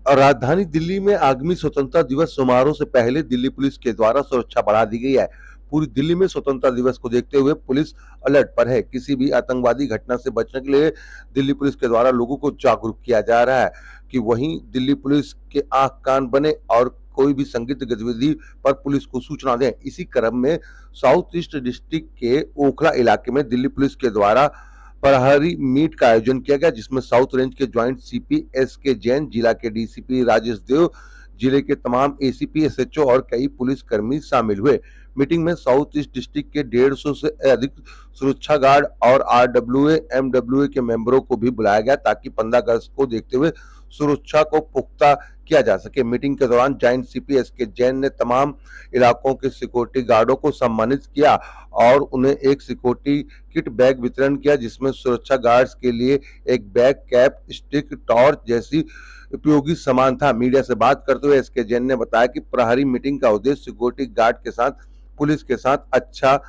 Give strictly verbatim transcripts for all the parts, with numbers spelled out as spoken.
और राजधानी दिल्ली में आगामी स्वतंत्रता दिवस समारोह से पहले दिल्ली पुलिस के द्वारा सुरक्षा बढ़ा दी गई है। पूरी दिल्ली में स्वतंत्रता दिवस को देखते हुए पुलिस अलर्ट पर है। किसी भी आतंकवादी घटना से बचने के लिए दिल्ली पुलिस के द्वारा लोगों को जागरूक किया जा रहा है कि वहीं दिल्ली पुलिस के आंख कान बने और कोई भी संदिग्ध गतिविधि पर पुलिस को सूचना दें। इसी क्रम में साउथ ईस्ट डिस्ट्रिक्ट के ओखला इलाके में दिल्ली पुलिस के द्वारा प्रहरी मीट का आयोजन किया गया, जिसमें साउथ रेंज के joint CP S K Jain, जिला के डीसीपी राजेश देव, जिले के तमाम एसीपी, एसएचओ और कई पुलिस कर्मी शामिल हुए। मीटिंग में साउथ ईस्ट डिस्ट्रिक्ट के डेढ़ सौ से अधिक सुरक्षा गार्ड और आरडब्ल्यूए, एमडब्ल्यूए के मेंबरों को भी बुलाया गया ताकि पंद्रह अगस्त को देखते हुए सुरक्षा को पुख्ता किया जा सके। मीटिंग के दौरान joint CP S K Jain ने तमाम इलाकों के सिक्योरिटी गार्डों को सम्मानित किया और उन्हें एक सिक्योरिटी किट बैग वितरण किया, जिसमें सुरक्षा गार्ड्स के लिए एक बैग, कैप, स्टिक, टॉर्च जैसी उपयोगी सामान था। मीडिया से बात करते हुए एस के जैन ने बताया कि प्रहरी मीटिंग का उद्देश्य सिक्योरिटी गार्ड के साथ पुलिस के साथ अच्छा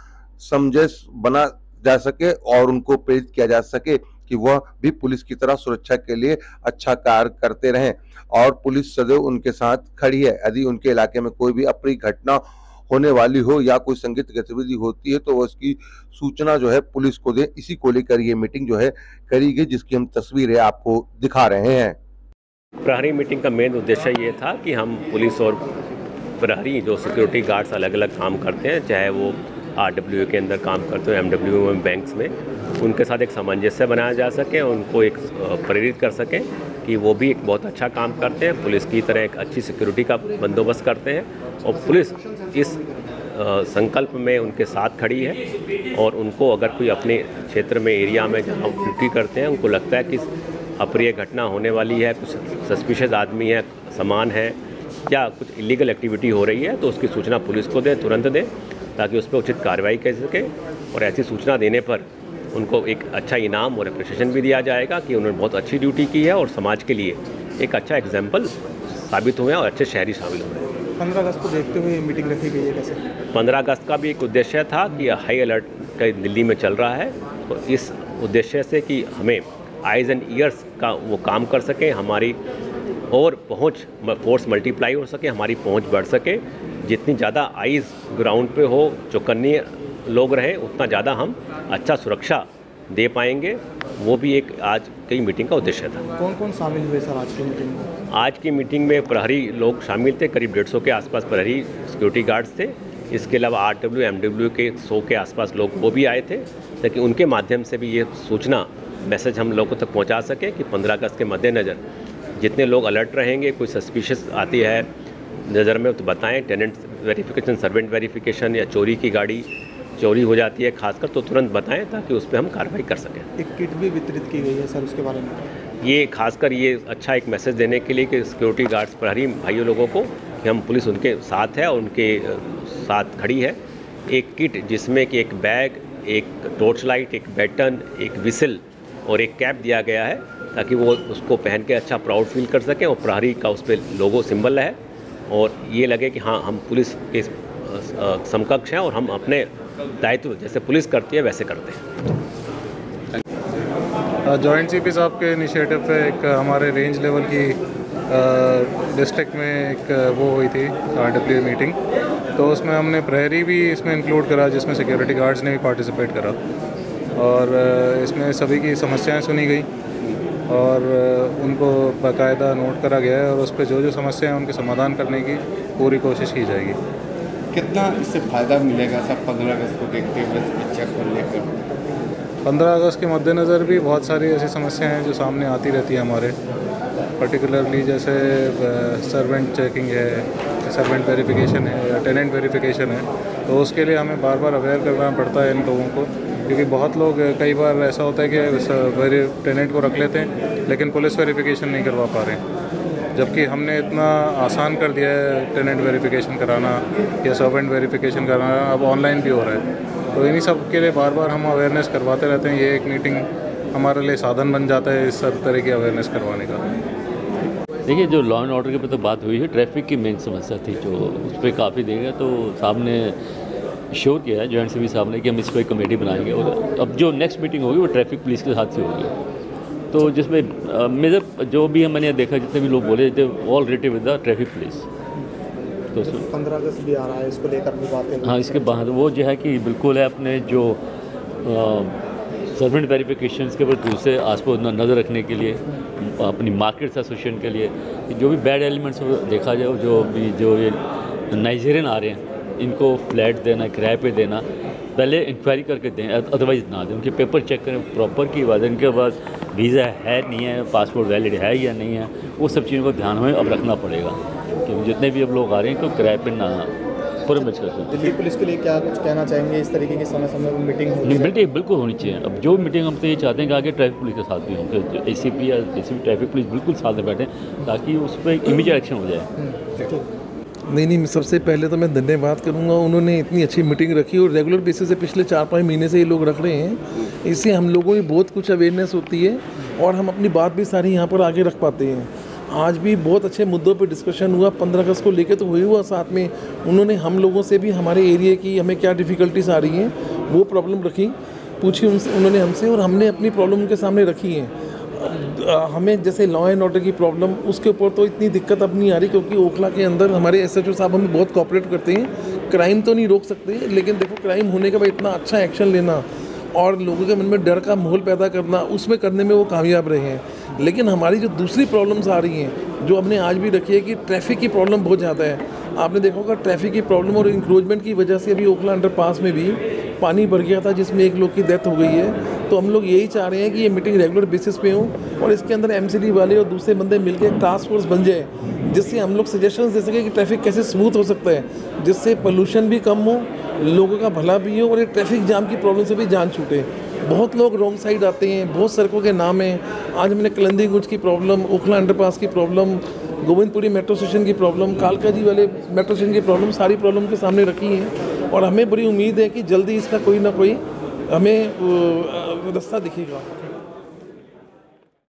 समझ बना जा सके और उनको प्रेरित किया जा सके कि वह भी पुलिस की तरह सुरक्षा के लिए अच्छा कार्य करते रहें और पुलिस सदैव उनके साथ खड़ी है। यदि उनके इलाके में कोई भी अप्रिय घटना होने वाली हो या कोई संदिग्ध गतिविधि होती है तो वह उसकी सूचना जो है पुलिस को दे। इसी को लेकर ये मीटिंग जो है करी गई, जिसकी हम तस्वीरें आपको दिखा रहे हैं। प्रहरी मीटिंग का मेन उद्देश्य ये था कि हम पुलिस और प्रहरी जो सिक्योरिटी गार्ड्स अलग अलग काम करते हैं, चाहे वो आरडब्ल्यूए के अंदर काम करते हो, एमडब्ल्यूए में, बैंक्स में, उनके साथ एक सामंजस्य बनाया जा सके, उनको एक प्रेरित कर सके कि वो भी एक बहुत अच्छा काम करते हैं, पुलिस की तरह एक अच्छी सिक्योरिटी का बंदोबस्त करते हैं और पुलिस इस संकल्प में उनके साथ खड़ी है। और उनको अगर कोई अपने क्षेत्र में, एरिया में जहाँ ड्यूटी करते हैं, उनको लगता है कि अप्रिय घटना होने वाली है, कुछ सस्पिशियस आदमी है, सामान है या कुछ इलीगल एक्टिविटी हो रही है, तो उसकी सूचना पुलिस को दें, तुरंत दें, ताकि उस पर उचित कार्रवाई कर सके। और ऐसी सूचना देने पर उनको एक अच्छा इनाम और अप्रिसिएशन भी दिया जाएगा कि उन्होंने बहुत अच्छी ड्यूटी की है और समाज के लिए एक अच्छा एग्जाम्पल साबित हुए और अच्छे शहरी शामिल हुए। पंद्रह अगस्त को देखते हुए मीटिंग रखी गई है कैसे? पंद्रह अगस्त का भी एक उद्देश्य था कि हाई अलर्ट का दिल्ली में चल रहा है, तो इस उद्देश्य से कि हमें आइज़ एंड ईयर्स का वो काम कर सके, हमारी और पहुंच फोर्स मल्टीप्लाई हो सके, हमारी पहुंच बढ़ सके। जितनी ज़्यादा आइज़ ग्राउंड पे हो, चौकन्नी लोग रहे, उतना ज़्यादा हम अच्छा सुरक्षा दे पाएंगे। वो भी एक आज की मीटिंग का उद्देश्य था। कौन कौन शामिल हुए सर आज की मीटिंग में? आज की मीटिंग में प्रहरी लोग शामिल थे, करीब डेढ़ सौ के आसपास प्रहरी सिक्योरिटी गार्ड्स थे। इसके अलावा आर डब्ल्यू एम डब्ल्यू के सौ के आसपास लोग वो भी आए थे, ताकि उनके माध्यम से भी ये सूचना मैसेज हम लोगों तक पहुँचा सके कि पंद्रह अगस्त के मद्देनज़र जितने लोग अलर्ट रहेंगे, कोई सस्पिशियस आती है नज़र में तो बताएं। टेनेंट वेरिफिकेशन, सर्वेंट वेरिफिकेशन या चोरी की गाड़ी चोरी हो जाती है खासकर, तो तुरंत बताएं ताकि उस पर हम कार्रवाई कर सकें। एक किट भी वितरित की गई है सर, उसके बारे में? ये खासकर ये अच्छा एक मैसेज देने के लिए कि सिक्योरिटी गार्ड्स प्रहरी भाइयों लोगों को कि हम पुलिस उनके साथ है और उनके साथ खड़ी है। एक किट जिसमें कि एक बैग, एक टॉर्च लाइट, एक बैटन, एक विसल और एक कैप दिया गया है, ताकि वो उसको पहन के अच्छा प्राउड फील कर सकें और प्रहरी का उस पर लोगो सिंबल है और ये लगे कि हाँ, हम पुलिस के समकक्ष हैं और हम अपने दायित्व जैसे पुलिस करती है वैसे करते हैं। जॉइंट सीपी साहब के इनिशिएटिव पे एक हमारे रेंज लेवल की डिस्ट्रिक्ट में एक वो हुई थी आरडब्ल्यू मीटिंग, तो उसमें हमने प्रहरी भी इसमें इंक्लूड करा, जिसमें सिक्योरिटी गार्ड्स ने भी पार्टिसिपेट करा और इसमें सभी की समस्याएं सुनी गई और उनको बाकायदा नोट करा गया है और उस पर जो जो समस्याएं हैं उनके समाधान करने की पूरी कोशिश की जाएगी। कितना इससे फ़ायदा मिलेगा सब पंद्रह अगस्त को देखते हुए शिक्षा को लेकर? पंद्रह अगस्त के मद्देनज़र भी बहुत सारी ऐसी समस्याएं हैं जो सामने आती रहती है हमारे, पर्टिकुलरली जैसे सर्वेंट चेकिंग है, सर्वेंट वेरिफिकेशन है या टेनेंट वेरिफिकेशन है, तो उसके लिए हमें बार बार अवेयर करना पड़ता है इन लोगों को, क्योंकि बहुत लोग कई बार ऐसा होता है कि टेनेंट को रख लेते हैं लेकिन पुलिस वेरिफिकेशन नहीं करवा पा रहे हैं, जबकि हमने इतना आसान कर दिया है टेनेंट वेरिफिकेशन कराना या सर्वेंट वेरिफिकेशन कराना, अब ऑनलाइन भी हो रहा है। तो इन्हीं सब के लिए बार बार हम अवेयरनेस करवाते रहते हैं। ये एक मीटिंग हमारे लिए साधन बन जाता है इस सब तरह की अवेयरनेस करवाने का। देखिए, जो लॉ एंड ऑर्डर के ऊपर तो बात हुई है, ट्रैफिक की मेन समस्या थी जो उस पर काफ़ी देगा, तो साहब ने श्योर किया है जॉइंट सीपी साहब ने कि हम इस पर कमेटी बनाएंगे और अब जो नेक्स्ट मीटिंग होगी वो ट्रैफिक पुलिस के साथ से होगी। तो जिसमें मेजर जो भी मैंने देखा, जितने भी लोग बोले थे, all related with the traffic police. तो पंद्रह अगस्त भी आ रहा है, इसको लेकर भी बातें। हाँ, इसके बाद वो जो है कि बिल्कुल है अपने जो सर्वेंट वेरिफिकेशन के ऊपर दूसरे आस पास नज़र रखने के लिए, अपनी मार्केट एसोसिएशन के लिए, जो भी बैड एलिमेंट्स देखा जाए, जो भी जो ये नाइजीरियन आ रहे हैं, इनको फ्लैट देना, किराए पे देना, पहले इंक्वायरी करके दें, अदरवाइज ना दें। उनके पेपर चेक करें प्रॉपर की बाद, इनके पास वीज़ा है नहीं है, पासपोर्ट वैलिड है या नहीं है, वो सब चीज़ों को ध्यान में अब रखना पड़ेगा कि जितने भी अब लोग आ रहे हैं तो किराए पे ना पूरे मैच करते हैं। दिल्ली पुलिस के लिए क्या कुछ कहना चाहेंगे? इस तरीके की समय समय पर मीटिंग होती है? मीटिंग बिल्कुल होनी चाहिए। अब जो मीटिंग हम तो ये चाहते हैं कि आगे ट्रैफिक पुलिस के साथ भी हों, ए सी पी या A C P traffic police बिल्कुल साथ में बैठें, ताकि उस पर इमीडिएट एक्शन हो जाए। नहीं नहीं सबसे पहले तो मैं धन्यवाद करूंगा, उन्होंने इतनी अच्छी मीटिंग रखी और रेगुलर बेसिस से पिछले चार पाँच महीने से ये लोग रख रहे हैं। इससे हम लोगों की बहुत कुछ अवेयरनेस होती है और हम अपनी बात भी सारी यहाँ पर आगे रख पाते हैं। आज भी बहुत अच्छे मुद्दों पर डिस्कशन हुआ, पंद्रह अगस्त को लेकर तो हुई हुआ, साथ में उन्होंने हम लोगों से भी हमारे एरिया की हमें क्या डिफ़िकल्टीज आ रही हैं वो प्रॉब्लम रखी, पूछी उनसे, उन्होंने हमसे, और हमने अपनी प्रॉब्लम उनके सामने रखी है। हमें जैसे लॉ एंड ऑर्डर की प्रॉब्लम, उसके ऊपर तो इतनी दिक्कत अब नहीं आ रही, क्योंकि ओखला के अंदर हमारे एस एच ओ साहब हमें बहुत कोऑपरेट करते हैं। क्राइम तो नहीं रोक सकते, लेकिन देखो क्राइम होने के बाद इतना अच्छा एक्शन लेना और लोगों के मन में डर का माहौल पैदा करना, उसमें करने में वो कामयाब रहे हैं। लेकिन हमारी जो दूसरी प्रॉब्लम्स आ रही हैं, जो हमने आज भी रखी है, कि ट्रैफिक की प्रॉब्लम बहुत ज़्यादा है। आपने देखा होगा ट्रैफिक की प्रॉब्लम और इंक्रोचमेंट की वजह से अभी ओखला अंडरपास में भी पानी भर गया था, जिसमें एक लोग की डेथ हो गई है। तो हम लोग यही चाह रहे हैं कि ये मीटिंग रेगुलर बेसिस पे हो और इसके अंदर एम सी डी वाले और दूसरे बंदे मिलकर एक टास्क फोर्स बन जाए, जिससे हम लोग सजेशंस दे सकें कि ट्रैफिक कैसे स्मूथ हो सकता है, जिससे पोल्यूशन भी कम हो, लोगों का भला भी हो और एक ट्रैफिक जाम की प्रॉब्लम से भी जान छूटे। बहुत लोग रॉन्ग साइड आते हैं, बहुत सड़कों के नाम हैं। आज हमने कलंदीगुंज की प्रॉब्लम, ओखला अंडरपास की प्रॉब्लम, गोविंदपुरी मेट्रो स्टेशन की प्रॉब्लम, कालका जी वाले मेट्रो स्टेशन की प्रॉब्लम, सारी प्रॉब्लम के सामने रखी हैं और हमें बड़ी उम्मीद है कि जल्दी इसका कोई ना कोई हमें रास्ता दिखेगा।